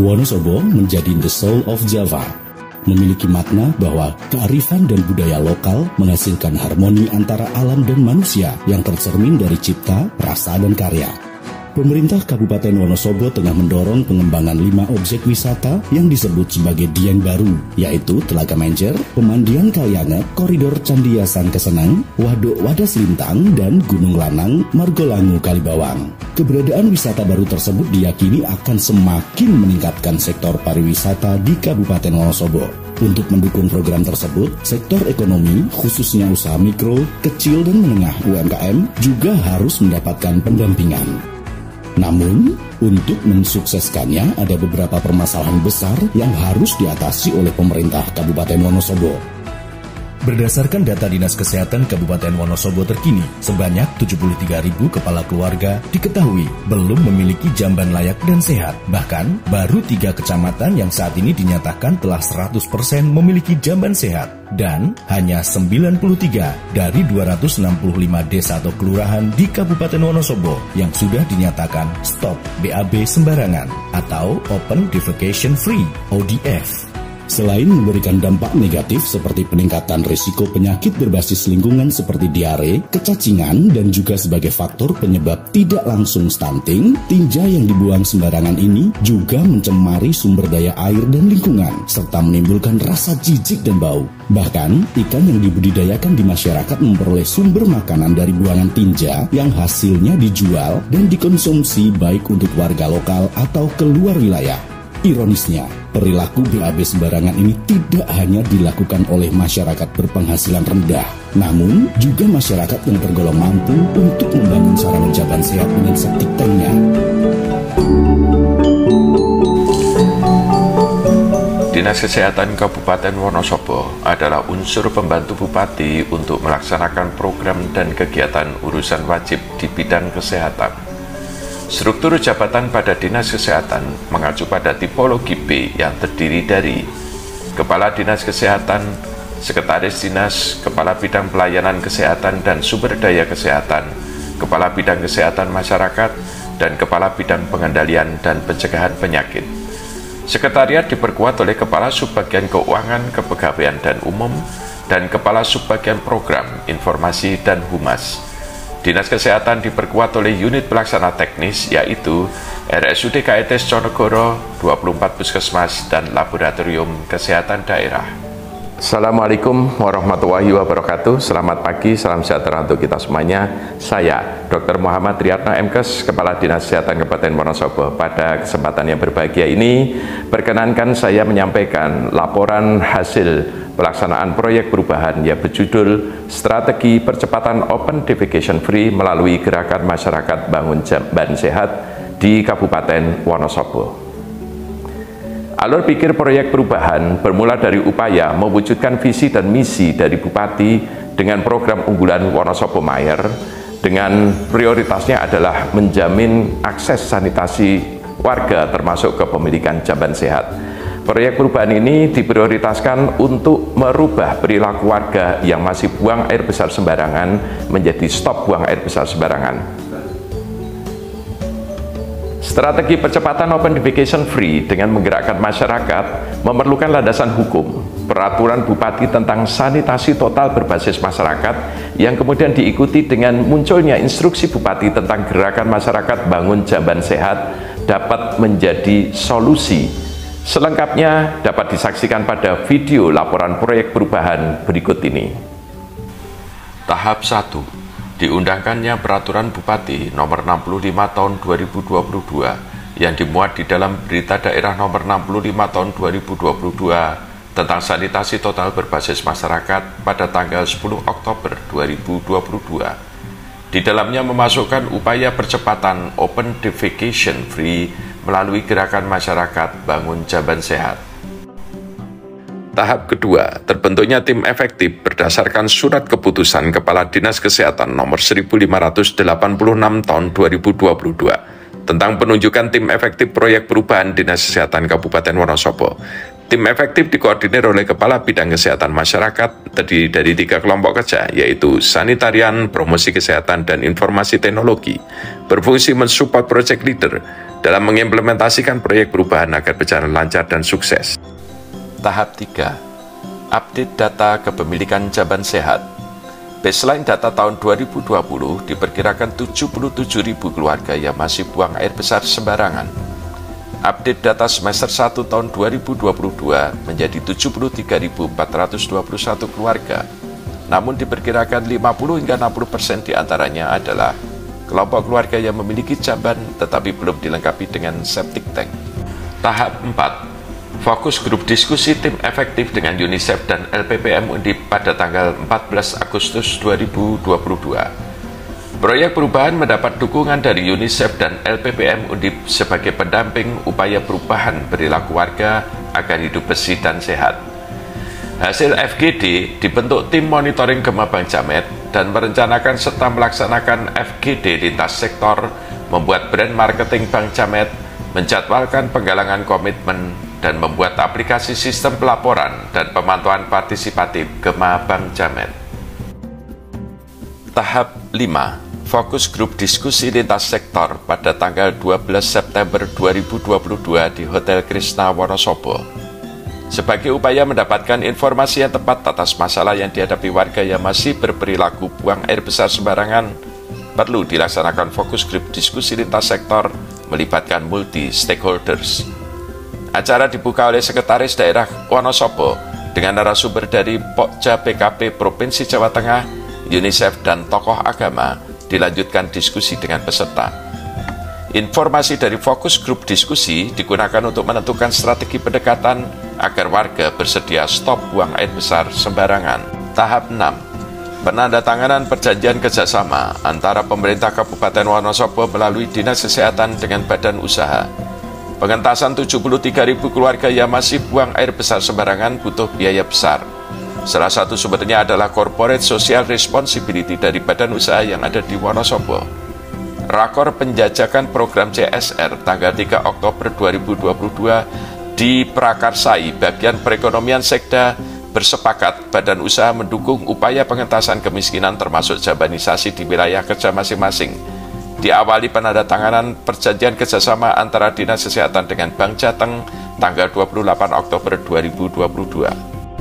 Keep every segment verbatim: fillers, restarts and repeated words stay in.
Wonosobo menjadi the soul of Java. Memiliki makna bahwa kearifan dan budaya lokal menghasilkan harmoni antara alam dan manusia yang tercermin dari cipta, rasa, dan karya. Pemerintah Kabupaten Wonosobo tengah mendorong pengembangan lima objek wisata yang disebut sebagai Dieng Baru, yaitu Telaga Menjer, Pemandian Kalianget, Koridor Candiasan Kesenang, Waduk Wadas Lintang, dan Gunung Lanang, Margolangu Kalibawang. Keberadaan wisata baru tersebut diyakini akan semakin meningkatkan sektor pariwisata di Kabupaten Wonosobo. Untuk mendukung program tersebut, sektor ekonomi, khususnya usaha mikro, kecil, dan menengah U M K M juga harus mendapatkan pendampingan. Namun, untuk mensukseskannya ada beberapa permasalahan besar yang harus diatasi oleh pemerintah Kabupaten Wonosobo. Berdasarkan data Dinas Kesehatan Kabupaten Wonosobo terkini, sebanyak tujuh puluh tiga ribu kepala keluarga diketahui belum memiliki jamban layak dan sehat. Bahkan, baru tiga kecamatan yang saat ini dinyatakan telah seratus persen memiliki jamban sehat. Dan hanya sembilan puluh tiga dari dua ratus enam puluh lima desa atau kelurahan di Kabupaten Wonosobo yang sudah dinyatakan stop B A B sembarangan atau Open Defecation Free O D F. Selain memberikan dampak negatif seperti peningkatan risiko penyakit berbasis lingkungan seperti diare, kecacingan, dan juga sebagai faktor penyebab tidak langsung stunting, tinja yang dibuang sembarangan ini juga mencemari sumber daya air dan lingkungan, serta menimbulkan rasa jijik dan bau. Bahkan, ikan yang dibudidayakan di masyarakat memperoleh sumber makanan dari buangan tinja yang hasilnya dijual dan dikonsumsi baik untuk warga lokal atau keluar wilayah. Ironisnya, perilaku B A B sembarangan ini tidak hanya dilakukan oleh masyarakat berpenghasilan rendah, namun juga masyarakat yang tergolong mampu untuk membangun sarana jamban sehat dengan septic tanknya. Dinas Kesehatan Kabupaten Wonosobo adalah unsur pembantu Bupati untuk melaksanakan program dan kegiatan urusan wajib di bidang kesehatan. Struktur jabatan pada Dinas Kesehatan mengacu pada tipologi B yang terdiri dari Kepala Dinas Kesehatan, Sekretaris Dinas, Kepala Bidang Pelayanan Kesehatan dan Sumber Daya Kesehatan, Kepala Bidang Kesehatan Masyarakat, dan Kepala Bidang Pengendalian dan Pencegahan Penyakit. Sekretariat diperkuat oleh Kepala Subbagian Keuangan, Kepegawaian dan Umum, dan Kepala Subbagian Program, Informasi dan Humas. Dinas Kesehatan diperkuat oleh unit pelaksana teknis yaitu R S U D K E T S Conegoro, dua puluh empat puskesmas, dan Laboratorium Kesehatan Daerah. Assalamualaikum warahmatullahi wabarakatuh. Selamat pagi, salam sejahtera untuk kita semuanya. Saya Doktor Muhammad Riyadno M Kes, Kepala Dinas Kesehatan Kabupaten Wonosobo. Pada kesempatan yang berbahagia ini, perkenankan saya menyampaikan laporan hasil pelaksanaan proyek perubahan yang berjudul Strategi Percepatan Open Defecation Free melalui Gerakan Masyarakat Bangun Jamban Sehat di Kabupaten Wonosobo. Alur pikir proyek perubahan bermula dari upaya mewujudkan visi dan misi dari Bupati dengan program unggulan Wonosobo Mayer, dengan prioritasnya adalah menjamin akses sanitasi warga termasuk kepemilikan jamban sehat. Proyek perubahan ini diprioritaskan untuk merubah perilaku warga yang masih buang air besar sembarangan menjadi stop buang air besar sembarangan. Strategi percepatan Open Defecation Free dengan menggerakkan masyarakat memerlukan landasan hukum, peraturan Bupati tentang sanitasi total berbasis masyarakat yang kemudian diikuti dengan munculnya instruksi Bupati tentang gerakan masyarakat bangun jamban sehat dapat menjadi solusi. Selengkapnya dapat disaksikan pada video laporan proyek perubahan berikut ini. Tahap satu. Diundangkannya Peraturan Bupati Nomor enam puluh lima Tahun dua ribu dua puluh dua yang dimuat di dalam Berita Daerah Nomor enam puluh lima Tahun dua ribu dua puluh dua tentang sanitasi total berbasis masyarakat pada tanggal sepuluh Oktober dua ribu dua puluh dua. Di dalamnya memasukkan upaya percepatan Open Defecation Free melalui Gerakan Masyarakat Bangun Jamban Sehat. Tahap kedua, terbentuknya tim efektif berdasarkan surat keputusan Kepala Dinas Kesehatan nomor seribu lima ratus delapan puluh enam tahun dua ribu dua puluh dua tentang penunjukan tim efektif proyek perubahan Dinas Kesehatan Kabupaten Wonosobo. Tim efektif dikoordinir oleh Kepala Bidang Kesehatan Masyarakat terdiri dari tiga kelompok kerja, yaitu Sanitarian, Promosi Kesehatan, dan Informasi Teknologi, berfungsi mensupport project leader dalam mengimplementasikan proyek perubahan agar berjalan lancar dan sukses. Tahap tiga. Update data kepemilikan Jamban Sehat. Baseline data tahun dua ribu dua puluh diperkirakan tujuh puluh tujuh ribu keluarga yang masih buang air besar sembarangan. Update data semester satu tahun dua ribu dua puluh dua menjadi tujuh puluh tiga ribu empat ratus dua puluh satu keluarga. Namun diperkirakan lima puluh hingga enam puluh persen diantaranya adalah kelompok keluarga yang memiliki jamban tetapi belum dilengkapi dengan septic tank. Tahap empat. Fokus grup diskusi tim efektif dengan UNICEF dan L P P M Undip pada tanggal empat belas Agustus dua ribu dua puluh dua. Proyek perubahan mendapat dukungan dari UNICEF dan L P P M Undip sebagai pendamping upaya perubahan perilaku warga agar hidup bersih dan sehat. Hasil F G D dibentuk tim monitoring Gema Bank Jamet dan merencanakan serta melaksanakan F G D lintas sektor, membuat brand marketing Bank Jamet, menjadwalkan penggalangan komitmen, dan membuat aplikasi sistem pelaporan dan pemantauan partisipatif Gema Bank Jamet. Tahap lima. Fokus grup diskusi lintas sektor pada tanggal dua belas September dua ribu dua puluh dua di Hotel Krishna Wonosobo. Sebagai upaya mendapatkan informasi yang tepat atas masalah yang dihadapi warga yang masih berperilaku buang air besar sembarangan, perlu dilaksanakan fokus grup diskusi lintas sektor melibatkan multi-stakeholders. Acara dibuka oleh Sekretaris Daerah Wonosobo dengan narasumber dari Pokja P K P Provinsi Jawa Tengah, UNICEF, dan tokoh agama, dilanjutkan diskusi dengan peserta. Informasi dari fokus grup diskusi digunakan untuk menentukan strategi pendekatan agar warga bersedia stop buang air besar sembarangan. Tahap enam. Penandatanganan perjanjian kerjasama antara pemerintah Kabupaten Wonosobo melalui Dinas Kesehatan dengan badan usaha. Pengentasan tujuh puluh tiga ribu keluarga yang masih buang air besar sembarangan butuh biaya besar. Salah satu sumbernya adalah Corporate Social Responsibility dari badan usaha yang ada di Wonosobo. Rakor penjajakan program C S R tanggal tiga Oktober dua ribu dua puluh dua di Prakarsai, bagian perekonomian Sekda, bersepakat badan usaha mendukung upaya pengentasan kemiskinan termasuk jabanisasi di wilayah kerja masing-masing. Diawali penandatanganan perjanjian kerjasama antara Dinas Kesehatan dengan Bank Jateng tanggal dua puluh delapan Oktober dua ribu dua puluh dua.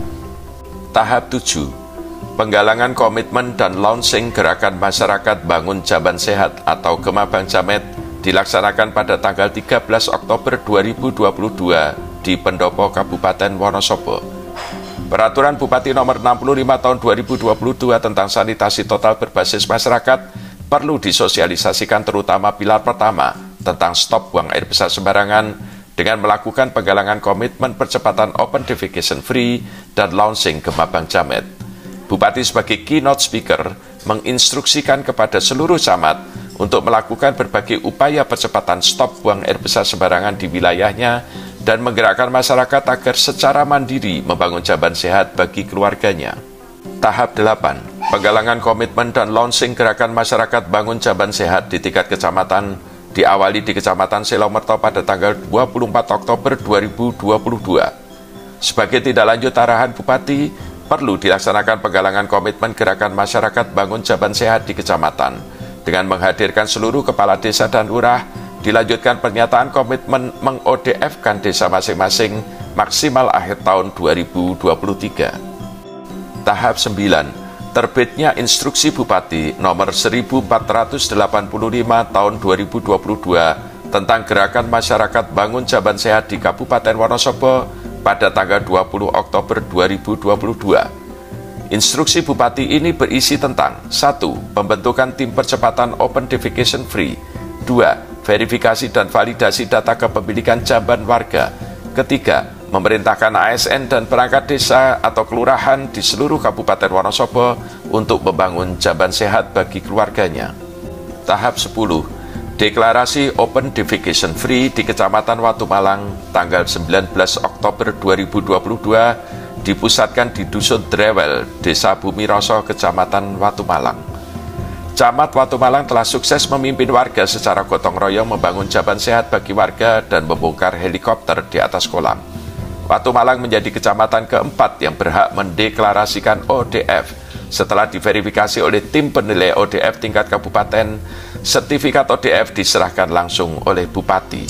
Tahap tujuh. Penggalangan komitmen dan launching gerakan masyarakat bangun Jamban Sehat atau Gema Bank Jamet dilaksanakan pada tanggal tiga belas Oktober dua ribu dua puluh dua di Pendopo Kabupaten Wonosobo. Peraturan Bupati nomor enam puluh lima tahun dua ribu dua puluh dua tentang sanitasi total berbasis masyarakat perlu disosialisasikan terutama pilar pertama tentang stop buang air besar sembarangan dengan melakukan penggalangan komitmen percepatan open defecation free dan launching Gema Bank Jamet. Bupati sebagai keynote speaker menginstruksikan kepada seluruh camat untuk melakukan berbagai upaya percepatan stop buang air besar sembarangan di wilayahnya dan menggerakkan masyarakat agar secara mandiri membangun jamban sehat bagi keluarganya. Tahap delapan. Penggalangan komitmen dan launching gerakan masyarakat bangun jamban sehat di tingkat kecamatan diawali di Kecamatan Selomerto pada tanggal dua puluh empat Oktober dua ribu dua puluh dua. Sebagai tindak lanjut arahan Bupati, perlu dilaksanakan penggalangan komitmen gerakan masyarakat bangun jamban sehat di kecamatan. Dengan menghadirkan seluruh kepala desa dan lurah, dilanjutkan pernyataan komitmen meng-O D F-kan desa masing-masing maksimal akhir tahun dua ribu dua puluh tiga. Tahap sembilan. Terbitnya Instruksi Bupati nomor seribu empat ratus delapan puluh lima tahun dua ribu dua puluh dua tentang gerakan masyarakat bangun jamban sehat di Kabupaten Wonosobo pada tanggal dua puluh Oktober dua ribu dua puluh dua. Instruksi Bupati ini berisi tentang satu. Pembentukan tim percepatan open defecation free. Dua. Verifikasi dan validasi data kepemilikan jamban warga. Ketiga. Memerintahkan A S N dan perangkat desa atau kelurahan di seluruh Kabupaten Wonosobo untuk membangun jamban sehat bagi keluarganya. Tahap sepuluh. Deklarasi Open Defecation Free di Kecamatan Watu Malang tanggal sembilan belas Oktober dua ribu dua puluh dua dipusatkan di Dusun Drewel, Desa Bumi Roso, Kecamatan Watu Malang. Camat Watu Malang telah sukses memimpin warga secara gotong royong membangun jamban sehat bagi warga dan membongkar helikopter di atas kolam. Watu Malang menjadi kecamatan keempat yang berhak mendeklarasikan O D F setelah diverifikasi oleh tim penilai O D F tingkat kabupaten Sertifikat O D F diserahkan langsung oleh Bupati.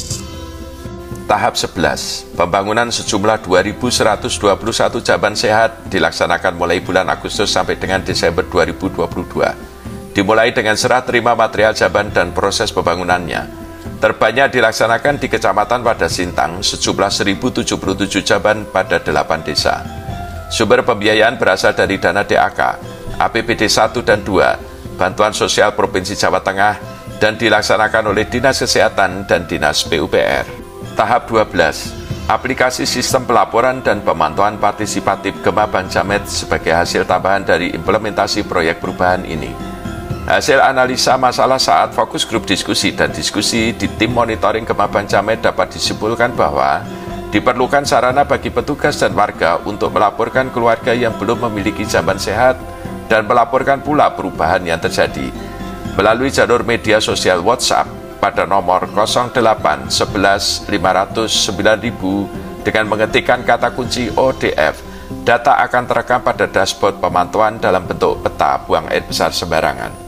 Tahap sebelas, pembangunan sejumlah dua ribu seratus dua puluh satu jamban sehat dilaksanakan mulai bulan Agustus sampai dengan Desember dua ribu dua puluh dua. Dimulai dengan serah terima material jamban dan proses pembangunannya. Terbanyak dilaksanakan di Kecamatan Padasintang sejumlah seribu tujuh puluh tujuh jamban pada delapan desa. Sumber pembiayaan berasal dari dana D A K, A P B D satu dan dua, Bantuan Sosial Provinsi Jawa Tengah, dan dilaksanakan oleh Dinas Kesehatan dan Dinas P U P R. Tahap dua belas, aplikasi sistem pelaporan dan pemantauan partisipatif Gema Bank Jamet sebagai hasil tambahan dari implementasi proyek perubahan ini. Hasil analisa masalah saat fokus grup diskusi dan diskusi di tim monitoring Gema Bank Jamet dapat disimpulkan bahwa diperlukan sarana bagi petugas dan warga untuk melaporkan keluarga yang belum memiliki jamban sehat dan melaporkan pula perubahan yang terjadi melalui jalur media sosial WhatsApp pada nomor nol delapan sebelas lima nol sembilan ribu dengan mengetikkan kata kunci O D F. Data akan terekam pada dashboard pemantauan dalam bentuk peta buang air besar sembarangan.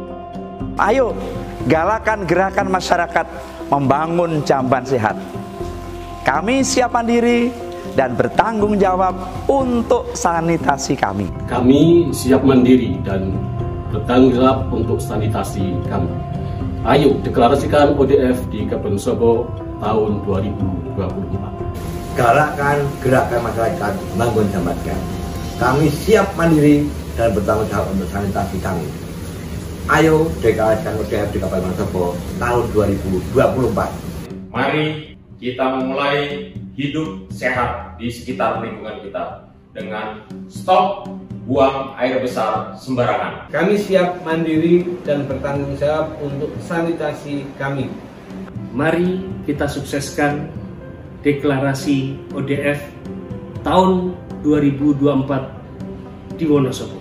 Ayo, galakan gerakan masyarakat membangun jamban sehat. Kami siap mandiri dan bertanggung jawab untuk sanitasi kami. Kami siap mandiri dan bertanggung jawab untuk sanitasi kami. Ayo, deklarasikan O D F di Kabupaten Wonosobo tahun dua ribu dua puluh empat. Galakan gerakan masyarakat membangun jamban sehat. Kami siap mandiri dan bertanggung jawab untuk sanitasi kami. Ayo deklarasikan O D F di Kabupaten Wonosobo tahun dua ribu dua puluh empat. Mari kita memulai hidup sehat di sekitar lingkungan kita dengan stop buang air besar sembarangan. Kami siap mandiri dan bertanggung jawab untuk sanitasi kami. Mari kita sukseskan deklarasi O D F tahun dua ribu dua puluh empat di Wonosobo.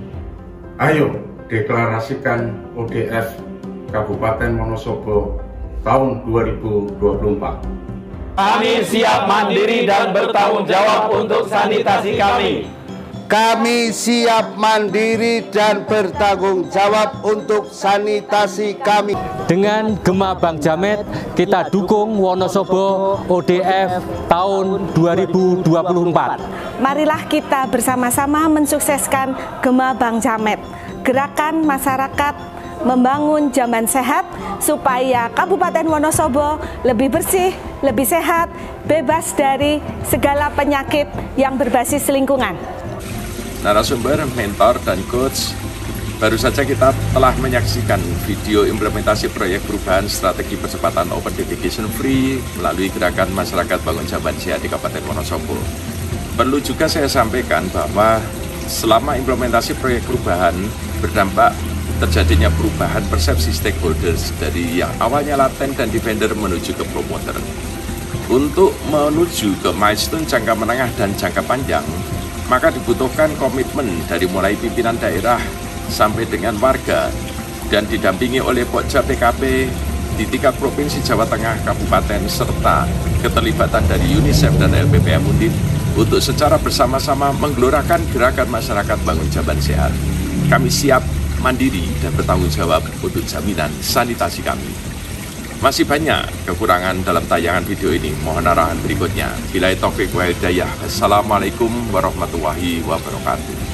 Ayo deklarasikan O D F Kabupaten Wonosobo tahun dua ribu dua puluh empat. Kami siap mandiri dan bertanggung jawab untuk sanitasi kami. Kami siap mandiri dan bertanggung jawab untuk sanitasi kami. Dengan Gema Bank Jamet, kita dukung Wonosobo O D F tahun dua ribu dua puluh empat. Marilah kita bersama-sama mensukseskan Gema Bank Jamet. Gerakan masyarakat membangun jamban sehat supaya Kabupaten Wonosobo lebih bersih, lebih sehat, bebas dari segala penyakit yang berbasis lingkungan. Narasumber, mentor, dan coach, baru saja kita telah menyaksikan video implementasi proyek perubahan strategi percepatan Open Defecation Free melalui gerakan masyarakat bangun jamban sehat di Kabupaten Wonosobo. Perlu juga saya sampaikan bahwa selama implementasi proyek perubahan berdampak terjadinya perubahan persepsi stakeholders dari yang awalnya laten dan defender menuju ke promoter. Untuk menuju ke milestone jangka menengah dan jangka panjang, maka dibutuhkan komitmen dari mulai pimpinan daerah sampai dengan warga dan didampingi oleh Pokja P K P di tingkat Provinsi Jawa Tengah, Kabupaten, serta keterlibatan dari UNICEF dan L P P M Undip untuk secara bersama-sama menggelorakan gerakan masyarakat bangun jamban sehat. Kami siap mandiri dan bertanggung jawab untuk jaminan sanitasi kami. Masih banyak kekurangan dalam tayangan video ini, mohon arahan berikutnya. Billahi taufiq wal hidayah. Assalamualaikum warahmatullahi wabarakatuh.